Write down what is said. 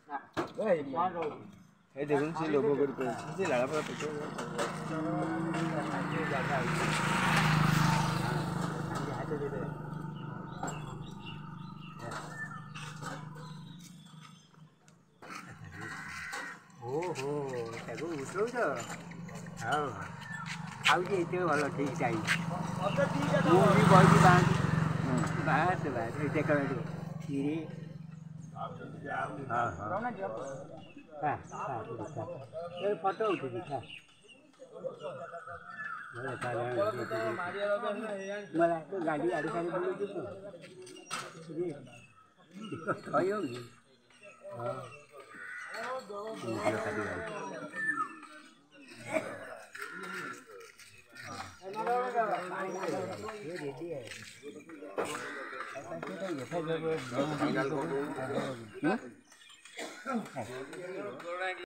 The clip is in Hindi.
এই দেখুন সে লোভ করে পেয়েছে সে লাড়া পড়া পেতে ଓହୋ ତାକୁ ଉଠଉଛ ହଉ ଖାଉଛି ଏତେ ଭଲ ଠିକ୍ ଟାଇମ୍ ମୁଁ ବି ବହିଛି ବାହାରେ ଏତେ କହିବ କ୍ଷୀରି ଫଟୋ ଉଠୁଛି मला तो गाडी आडी साडी बोलू तो କହିବ କି